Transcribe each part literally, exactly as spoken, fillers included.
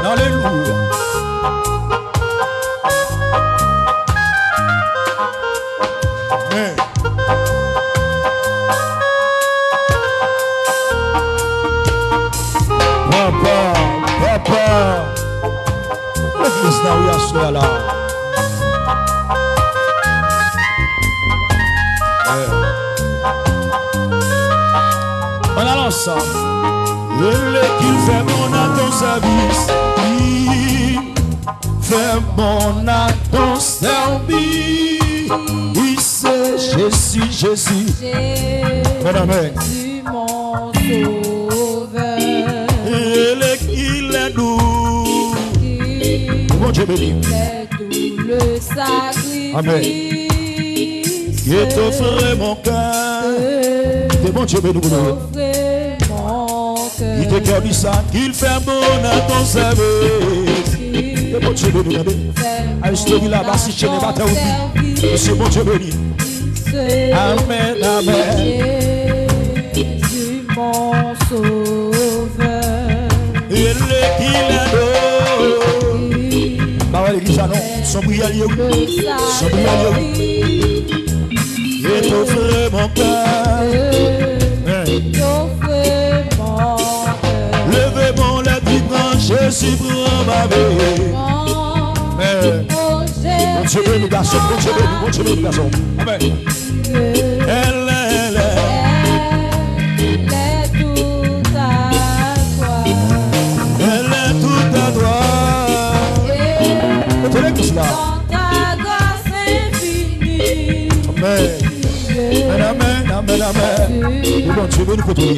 Alléluia. Amen. Papa, papa, l'église n'a eu à soi là. On a l'ensemble. Le lait qu'il fait mon à ton service, il fait mon à ton service. Oui, c'est Jésus, Jésus. Amen. Jésus mon sauveur. Il est, il est doux. Mon Dieu béni. Il est doux le sacrifice. Amen. Il t'offre mon cœur. C'est mon Dieu béni. Il te cœur dit ça, qu'il fait bon à ton service. C'est mon Dieu béni. Allez, je te dis là-bas, si je n'ai pas ta vie, c'est mon Dieu béni. Amen, amen. Jésus mon sauveur. Il est qu'il est doux. Bah ouais, l'église, non, son brillant, son brillant. Il t'offre mon cœur. Levez mon lait qui prend Jésus pour ma vie. Mon Dieu béni, garçon, mon Dieu béni, mon Dieu béni, garçon. Amen. Elle, elle, elle est toute à toi. Elle est toute à toi. Et l'église là. Dans ta grâce infinie. Amen. Amen, amen, amen. Mon Dieu béni, côté.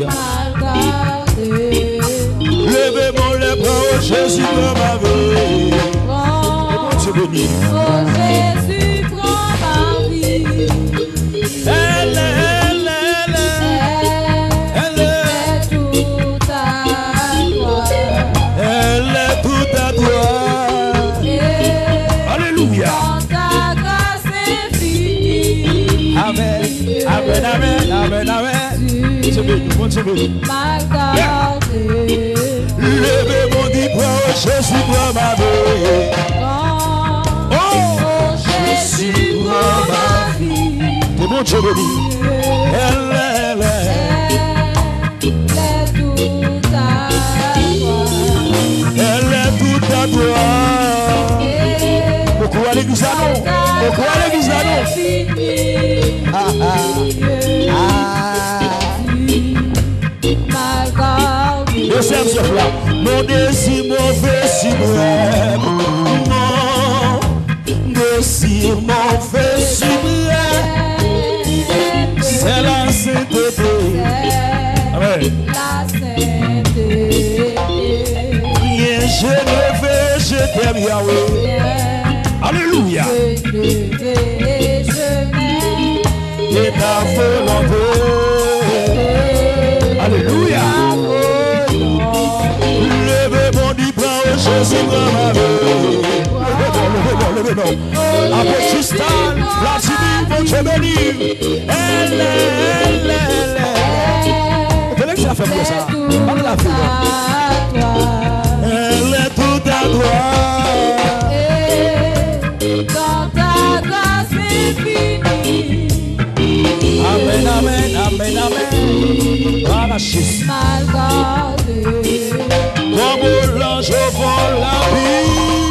Levez mon lait pour Jésus pour ma vie. Mon Dieu béni. Oh Jésus, prends ma vie. Elle, elle, elle, elle, elle est toute à toi. Elle est toute à toi. Alléluia. Dans ta grâce infinie. Amen, amen, amen, amen, amen. Mon Dieu béni, mon Dieu béni. M'a gardé. Levez mon dit pour Jésus pour ma vie. Oh Jésus, prends ma vie. Et mon Dieu béni. Elle, elle, elle. Elle est toute à toi. Elle est toute à toi. Pourquoi l'église à nous? Pourquoi l'église à nous? Ah, ah. Ah. Deuxième ce plat. Mon désir mauvais si bref. Mon désir mauvais si bref. C'est la sainteté. Amen. La sainteté. Rien je ne veux, je t'aime Yahweh. Alléluia. Je ne vais, je m'aime. Et ta volonté. Alléluia. Levez mon dit prends Jésus dans ma vie. Levez bon, levez bon, levez bon. Avec Tristan, Vladimir, mon Dieu béni. Elle, elle, elle, elle. Vous que ça fait pour ça? Parle la vie. Elle est toute à toi. Dans ta grâce infinie. Amen, amen, amen, amen. Voilà Jésus. Mal gardé. Comme l'ange vole la vie.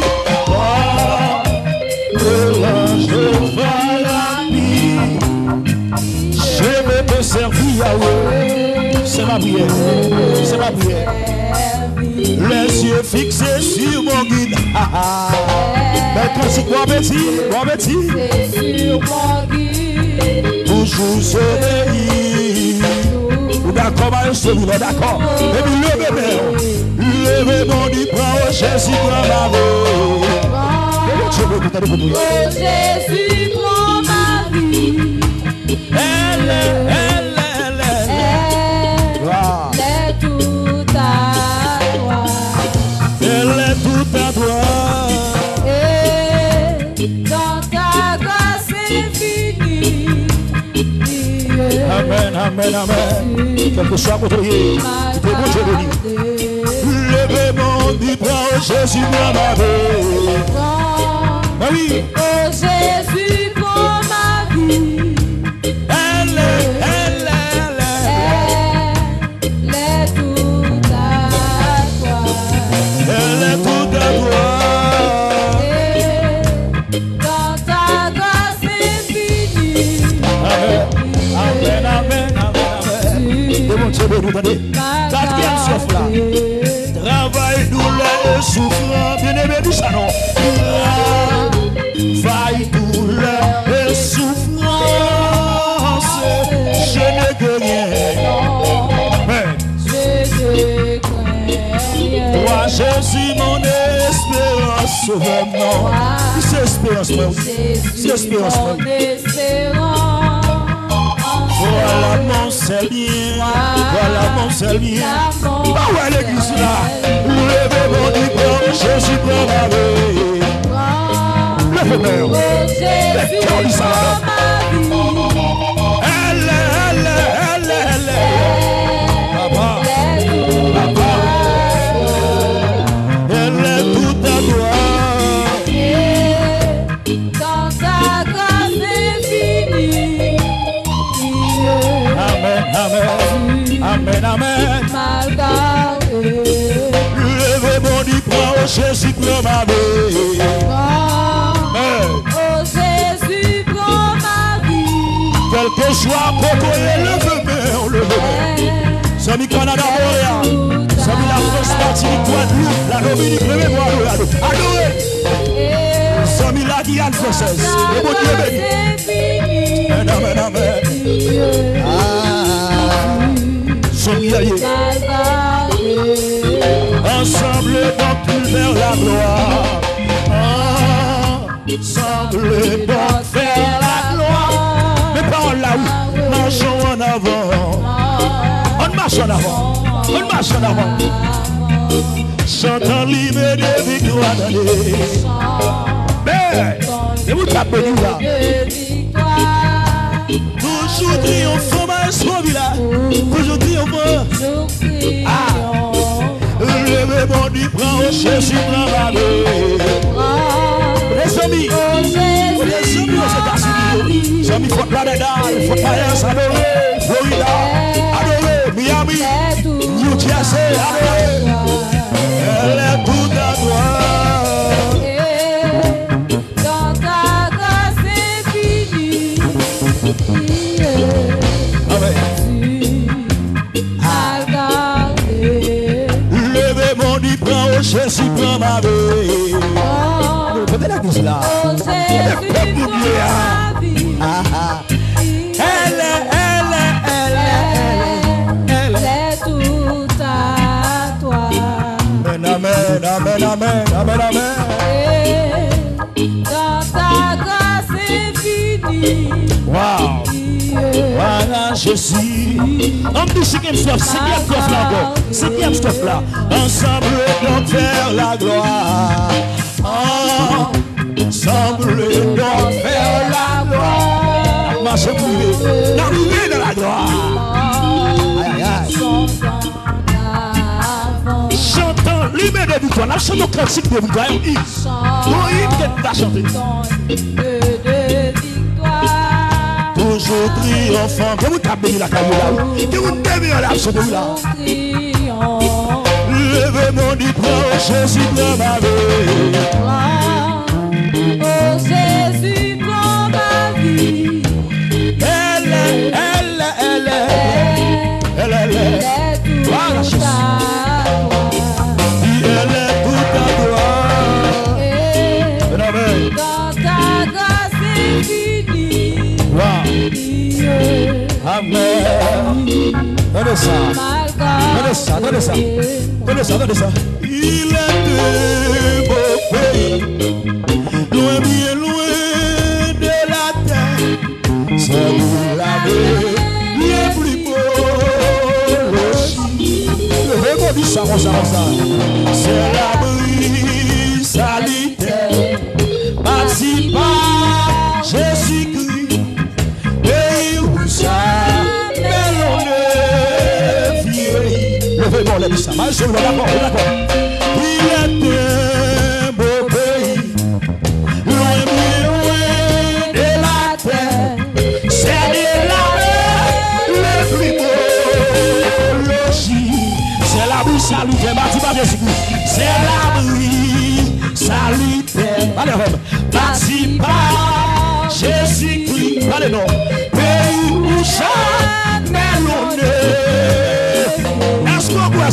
Comme l'ange vole la vie. Je veux te servir Yahweh. C'est ma prière. C'est ma prière. Les yeux fixés sur mon guide. Mais quand c'est quoi bêtis? Quoi bêtis? C'est sur mon guide. Toujours obéir. D'accord, ma celui-là, d'accord. Et puis levez, levez mon dit, prends Jésus pour ma vie. Oh Jésus, prends ma vie. Elle, elle, elle, elle, elle est toute à toi. Elle est toute à toi. Et dans ta grâce infinie. Amen, amen, amen. Quel que soit votre lieu, c'est bon Dieu béni. Levez mon dit, prends Jésus prend ma vie. Prends, Oui. oh Jésus, prends ma vie. Elle est, elle est, elle est. Elle est toute à toi. Elle est toute à toi. Et dans ta grâce infinie. Amen, amen, amen, amen. Et mon Dieu, vous entendez? Quatrième souffle là. Travail, douleur et souffrance. Bien aimé, dis ça non. Travail, douleur et souffrance. Je ne peux rien. Je te crains. Toi, Jésus, mon espérance, sauveur-moi. C'est espérance, moi. C'est espérance, moi. Voilà mon Seigneur, voilà mon Seigneur. Ah ouais, l'église là. Levez mon diplôme, Jésus prend ma vie. Levez mon Jésus prend ma vie. Elle est, elle est, elle est, elle est. Papa, papa. Elle est toute à toi. Dans ta grâce infinie. Amen, amen, amen, amen. Mal gardé. Levez mon diplôme, Jésus prend ma vie. Oh Jésus, prends ma vie. Quel que soit Cocoye, levez-moi, levez-moi. Sami Canada, Montréal. Sami la France, Martinique, Guadeloupe, la Dominique, levez-moi, adorez. Adorez. Sami la Guyane française. Et mon Dieu béni. Amen, amen, amen. Ah. Sami aïe. Ensemble, donc, vers la gloire. Ensemble, donc, vers la gloire. Mes paroles là, oui. Marchons en avant. On marche en avant. On marche en avant. Chantons l'hymne de victoire dans les. Mais, et vous tapez nous là. Toujours triomphant, ma son village. Toujours triomphant. Ah. Levez mon dit, prends Jésus, prends ma vie. Les amis, les amis aux États-Unis, les amis, Fort Lauderdale, Fort Myers, adoré, Florida, adoré, Miami, New Jersey, adoré. Elle est toute à toi. Dans ta grâce infinie. Amen. Levez mon dit, prends Jésus, prends ma vie. Venez la guise là. Oh Jésus, prends ma vie. Elle est, elle est, elle est, elle est. Elle est toute à toi. Amen, amen, amen, amen, amen, amen. Dans ta grâce infinie. Wow. Voilà Jésus. On dit cinquième strophe, cinquième strophe là encore. Cinquième strophe là. Ensemble donc vers la gloire. Ensemble donc vers la gloire. Marchez privé. L'arrivée de la gloire. Aïe aïe aïe. Chantons l'hymne de victoire. Nous chantons le classique de victoire. Oui, il va chanter. Toujours triomphant. Que vous tapez la caméra. Que vous devez la chanter là. Levez mon dit, prends Jésus, prends ma vie. Oh Jésus, prends ma vie. Elle est, elle est, elle est. Elle est, elle est. Voilà Jésus. Elle est toute à toi. Amen. Dans ta grâce infinie. Wow. Amen. Donnez ça. Donnez ça, donnez ça. Donnez ça, donnez ça. Il est de beau pays, loin, bien loin de la terre. C'est vous l'avez, bien plus beau aussi. Le bon dit ça, on ça, on ça. C'est l'abri salitaire, bâti par Jésus-Christ, pays où ça. Levez-moi, levez ça. Mal, je vous d'accord, d'accord. Il était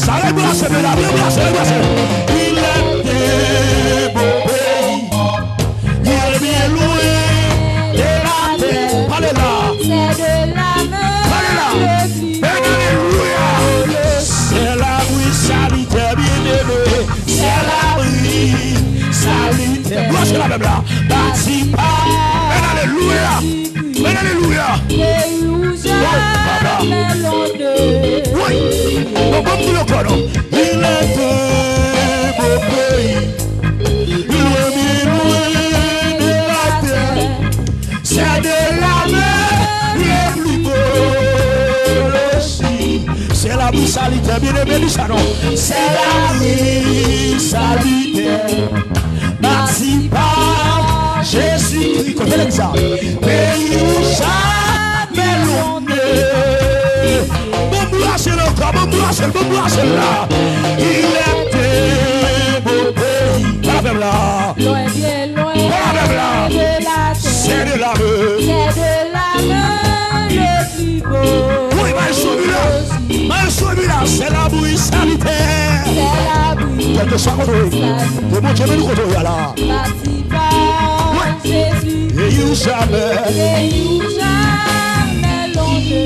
Célébration de la célébration, célébration. Il est des beaux pays. Il est bien loin de la terre. Allez là. C'est de la Allez là. mer. Alléluia. C'est la bruit salutaire bien-aimé. C'est la bruit salutaire. Moi, c'est la même là. Bâti par. Alléluia. Alléluia. Et où jamais l'on ne. Oui. Non, bon, vous le connaissez. Il est de beaux pays. Il est bien loin de la terre. C'est de la mer le plus beau aussi. C'est la vie salutaire, bien aimé du salon. C'est la vie salutaire. Merci par Jésus-Christ. Côté ça. Pays où jamais l'on est. Bon bois, c'est le corps, bon bois, c'est le bon bois, c'est là. Il est des beaux pays. Voilà même là. Loin, bien loin Voilà même là. de la terre. C'est de la mer. C'est de la mer le plus beau. Oui, mais celui-là, mais celui-là, c'est la bouille sanitaire. C'est la bruit. Quel que soit le côté, le bon Dieu nous côté là. Bâti par Jésus. Et il jamais, Et où jamais l'on ne.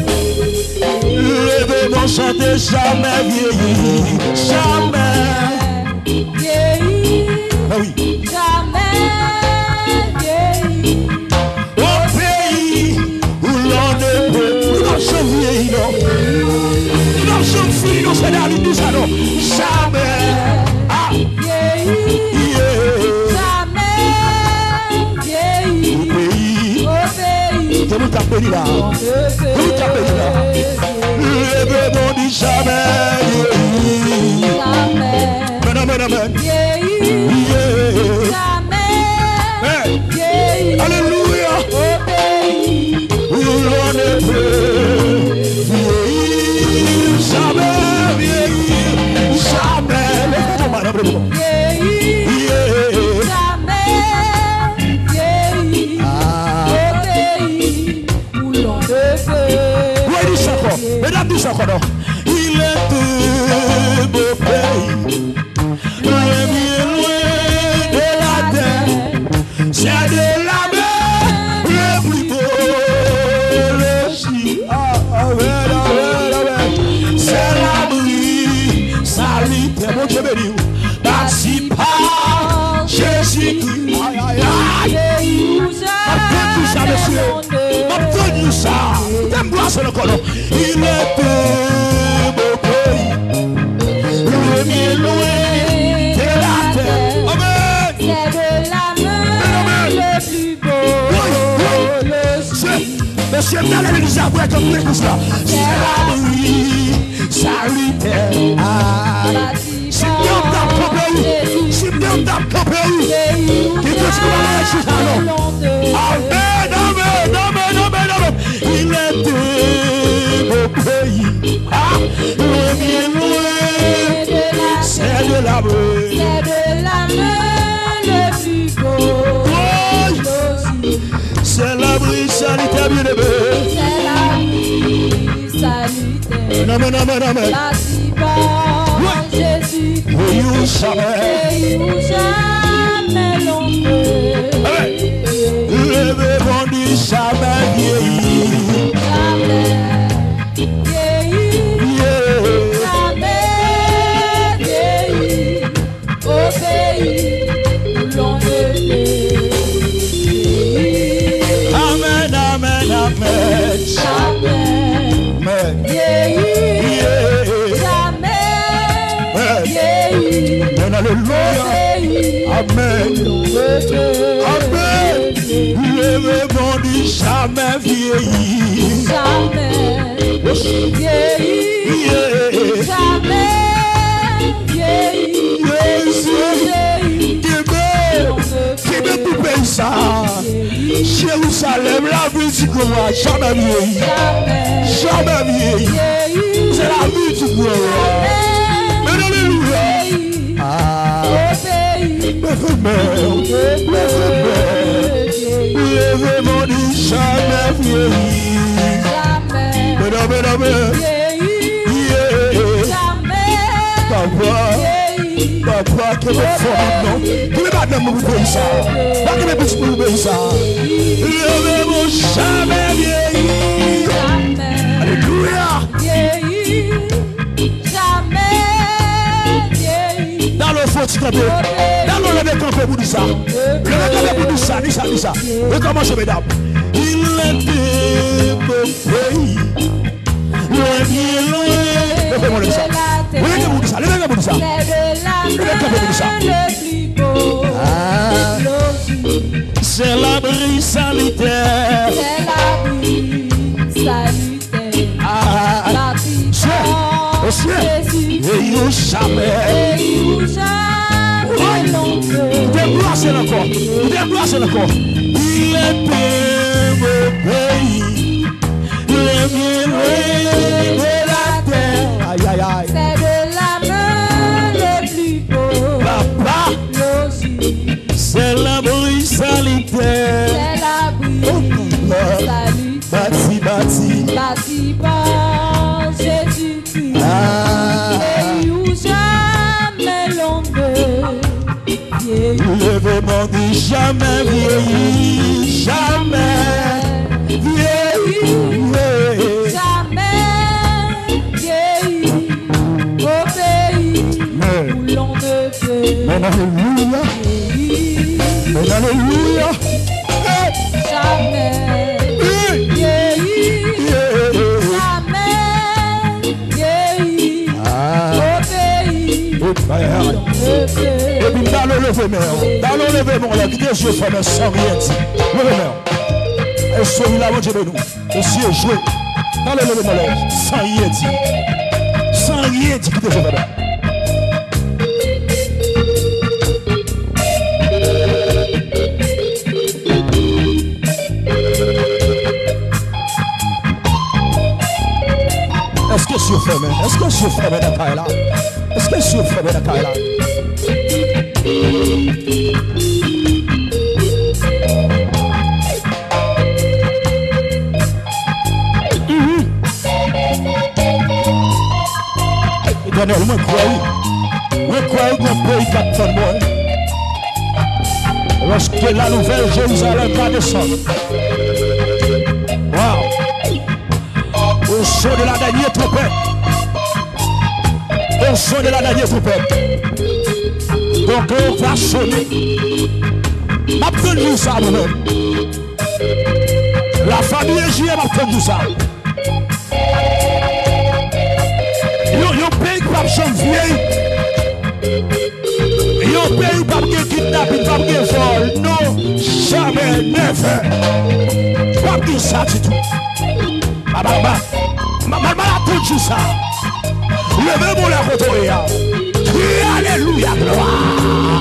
le démon chanter jamais vieilli, jamais. Vieilli. Ah oui. Jamais vieilli. Au pays où l'on ne peut, nous n'en sommes vieillis, non. Nous n'en sommes finis, non, c'est dans l'île salon. Jamais. Ah, Vieilli. yeah. Jamais vieilli. Au pays, Au pays. que nous t'appelons là. On ne peut Nous t'appelons là. Le démon dit jamais vieilli. jamais Amen, amen, amen. vieilli. Yeah. Jamais Hey. vieilli. Alléluia. Au pays. Où l'on ne peut vieillir, jamais vieillir, jamais. Lève-toi, madame, lève-toi. Vieilli. Yeah. Jamais vieilli. Ah. Au pays où l'on ne peut. Oui, dis ça encore. Mesdames, dis ça encore, non. Il est de beau pays, loin, bien loin de la terre. C'est de la mer le plus beau aussi. Ah, amen, amen, amen. C'est la bruit salutaire, mon Dieu béni. Bâti par Jésus-Christ. Aïe, aïe, aïe. Vieilli où Apprends-tu ça, monsieur. Apprends-tu ça. T'aimes-moi sur le colon. Il est de beau pays, loin, bien loin de la terre. Amen. C'est de la mer le plus beau. Le C'est- Monsieur, dans l'église, après comme tout ça, c'est la bruit salutaire. Ah. Si bien t'as campé où? Si bien t'as campé où? Qui te trouve à la chute alors? Amen, amen, amen, amen, amen. Il est de beau pays. Ah, loin, bien loin. C'est de la bruit. C'est de la mer le plus beau. C'est la bruit salutaire, bien aimé. C'est la vie salutaire. Amen, amen, amen. Bâti par Jésus. Oui, vous savez. Et où jamais l'on peut. Amen. Le bébé dit jamais vieilli. Jamais vieilli. Yeah. Jamais vieilli. Au pays où l'on ne peut vieillir. Amen, amen, amen. Jamais Amen. vieilli. Yeah. Jamais vieilli. Amen, alléluia. Pays Amen. où l'on ne peut Amen. Le bébé dit jamais vieilli. jamais vieilli. Yeah. Jamais vieilli. Jésus. Qui veut tout payer ça? Jérusalem, la vie du gloire, jamais vieilli. Jamais vieilli. C'est la vie du gloire. Mais alléluia. Ah. Le remède, le remède. Le remède dit jamais vieilli. Jamais Mais non, mais non, mais. vieilli. Yeah. Jamais Papa, que me forme, non? Que me batte mon pays ça. Pas que me petit pour pays ça. Levez mon jamais vieilli. Alléluia. Vieilli, jamais vieilli. Dans le fond, tu campes. Dans le levé campé pour dire ça. Le levé campé pour dire ça, dis ça, dis ça. Et comment je mesdames? Il était mon pays. Loin, bien loin. Levez-moi le ça. Levez-moi pour dire ça. Levez-moi pour dire ça. C'est de la main le plus beau. C'est l'abri sanitaire. C'est l'abri sanitaire. Ah, La puissance Jésus. et you jamais. Et you jamais l'ombre. Débloissez encore. Débloissez encore. Il est mon pays. Le milieu de la terre. Aïe, aïe, aïe. C'est de la main le plus beau. Papa, Logis. c'est l'abri sanitaire. C'est l'abri sanitaire. Bâti, bâti. Bâti par Jésus-Christ. Ah. Et où jamais l'ombre vieillit. Levez-moi dit jamais vieilli. Jamais vieilli. Jamais vieilli au pays où l'on ne peut Mais alléluia. vieillir. Mais alléluia. Jamais vieilli. Jamais vieilli au pays où l'on ne peut. Et puis dans le levement, dans le levement, là, qui est Dieu fait sans rien dire. Levement. Et celui-là, mon Dieu de nous. Et si est joué. Dans le levement, là, sans rien dire. Sans rien dire, qui est Dieu fait. Est-ce que c'est fermé? Est-ce que c'est fermé dans la là? Est-ce que c'est fermé dans la là? Éternel, moi crois, moi crois qu'on paye quatre tonnes moins. Lorsque la nouvelle Jérusalem va descendre. Wow! Au son de la dernière trompette. Au son de la dernière trompette. Donc on va sonner. M'a entendu ça moi-même. La famille J m'a entendu ça. Yo yo pays pas chambre vieille. Yo pays pas de kidnapping, pas de vol. Non, jamais, never. Pas de ça du tout. Baba baba. Maman a tout ça. Levez-moi la côté. Crie alléluia, gloire.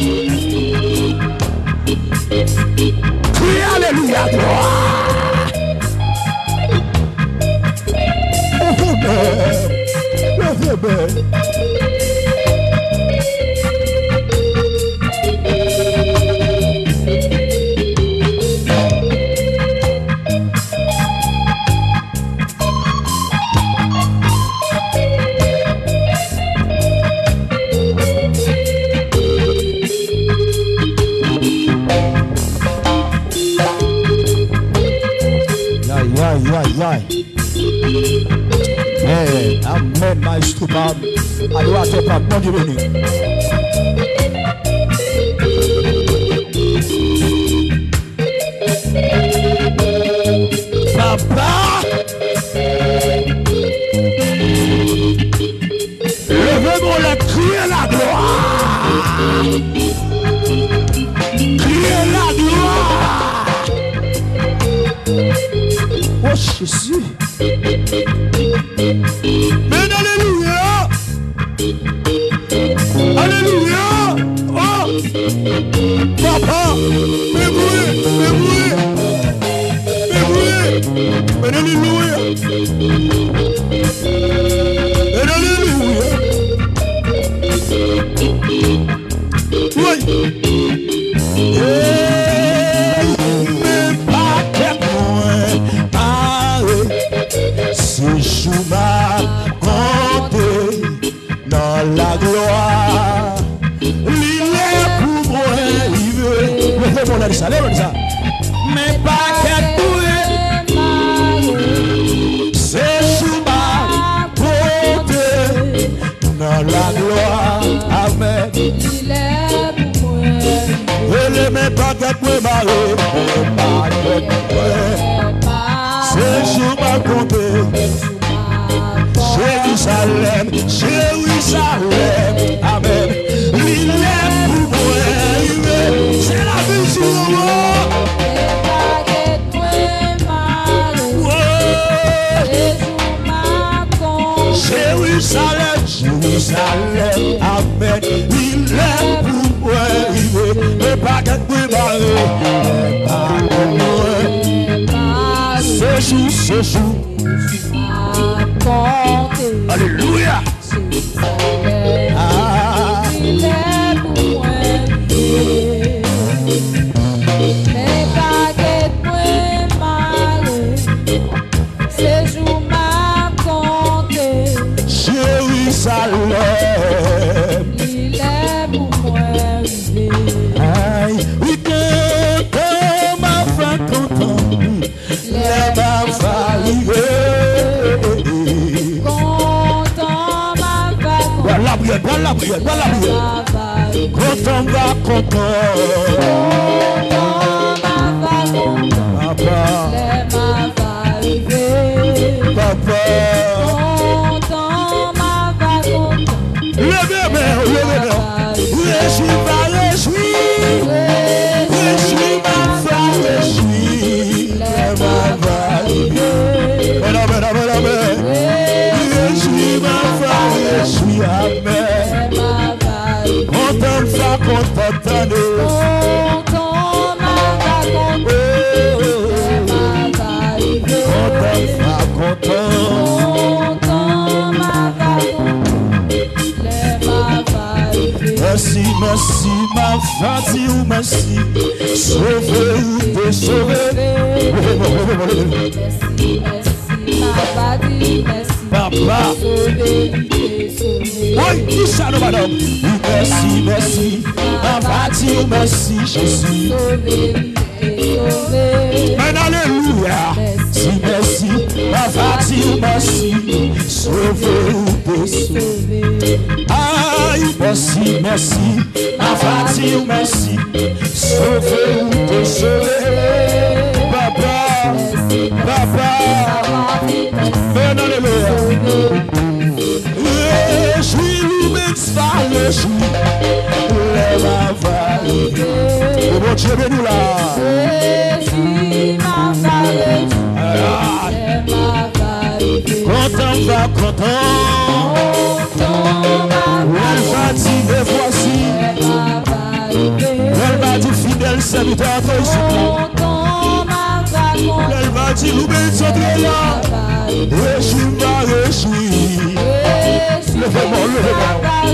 Crie alléluia, gloire. Oh, Père. Le Père. Hey, amen, maestro Pab. Adorateur Pab, mon Dieu béni. Papa, levez-moi la crier la gloire. Crier la gloire. Oh Jésus. Mais alléluia. Alléluia. Oh. Papa. Mais oui. Mais oui. Mais oui. Mais alléluia. Mais alléluia. Oui. Hey, mais pas que moi. Si je m'accorde dans la gloire, l'île pour moi, il veut. Lève-moi là, ça, lève-moi ça. Mais pas qu'à c'est sous ma côté, dans la gloire, amen. Il est pour moi. Elle est même pas qu'à moi, marrer, pas qu'à moi. C'est sous ma côté. Jérusalem, Jérusalem, amen. Il est pour moi, c'est la vie sur moi. Jérusalem, Jérusalem, amen. Il est pour moi, mais pas qu'à moi, marrer, pas qu'à moi. C'est jour, c'est jour. Alléluia. Ah. Il est pour moi. Mais baguette-moi malheur. C'est jour m'a compté. Jérusalem. Il est pour moi. Aïe, oui, content, ma femme content. Les ma arriver. La prière, voilà la prière, voilà la prière. Content va content. Papa. Papa. Levez main, levez main. Réjouis ma réjouis. Réjouis ma femme réjouis. Ma va arriver. Mesdames, mesdames, mesdames. Réjouis ma femme réjouis. Amen. Content va content. Content va merci, merci, ma fatigue ou merci. Sauver ou te sauver. Merci, merci, ma fatigue, merci. Papa. Oui, dis ça, non, madame. Merci, merci, ma fatigue ou merci, Jésus. Amen, alléluia. Si merci, ma fatigue, merci. Sauver ou te sauver. Aïe, merci, merci, ma fatigue, merci. Sauver ou te sauver. Papa, papa. Amen, alléluia. Réjouis, l'oubliez, réjouis. Lève la vague. Oh mon Dieu, nous là. Jésus m'a parlé. Content va content. Elle va dire mais voici. Elle va dire fidèle serviteur entre ici. Elle va dire l'oubli son là. Réjouis va réjouir. Levez-moi, levez-moi.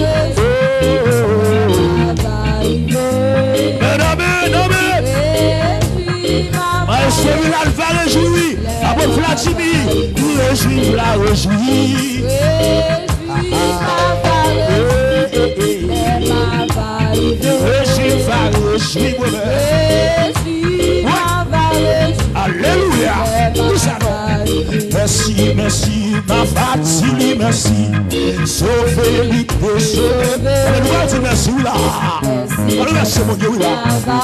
Celui-là va réjouir. À bon Vladimir, nous réjouir, la réjouir. Réjouir, va réjouir, alléluia. Merci, merci, ma fatigue, merci. Sauver-lui, sauver. On va dire merci, là. On va dire mon Dieu, là.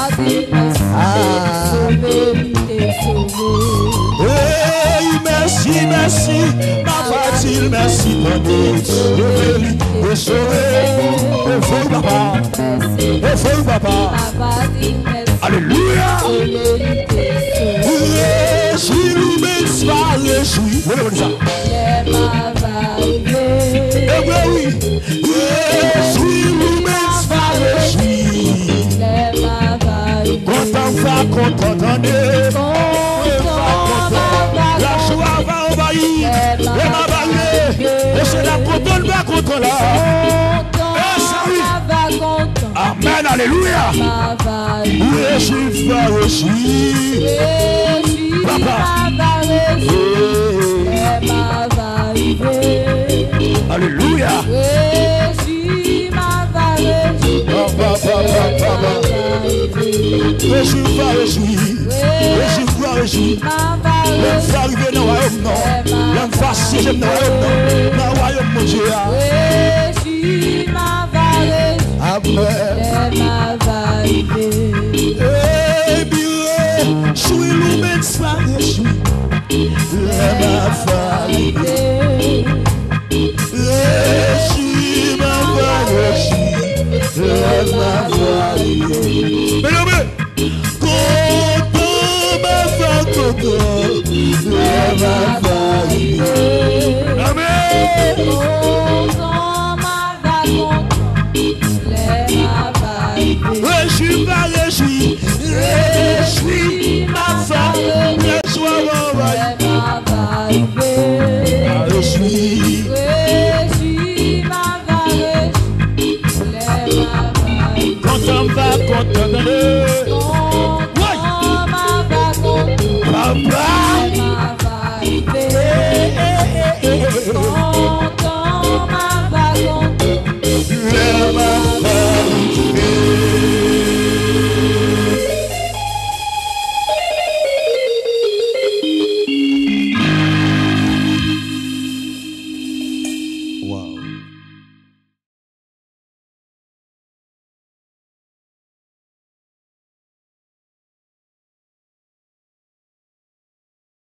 Hey, merci, merci, ma fatigue, merci, mon Dieu. Sauver-lui, sauver. Et faut papa. Et faut papa. Alléluia. Réjouis-nous, mais pas réjouis. Vous voulez ça? Eh bien oui. Réjouis-nous, mais pas réjouis. Content va, content donner. La joie va envahir. Et ma balle. Et c'est la content va contre là. Amen, alléluia. Réjouis, va réjouir. Papa. Alléluia. Réjouis, va réjouir. Réjouis, va réjouir. L'homme va arriver dans le royaume, non. L'homme va siéger dans le royaume, non. Dans le royaume, mon Dieu. Réjouis, ma va réjouir. Amen. Ma va arriver. Eh bien, jouis l'homme, ça réjouit. Ma va arriver. Réjouis, ma va réjouir. Ma va arriver. Mais non, mais. Réjouis, ma réjouis, réjouis, ma femme, réjouis, réjouis, réjouis, ma va réjouir. quand on va, quand on va,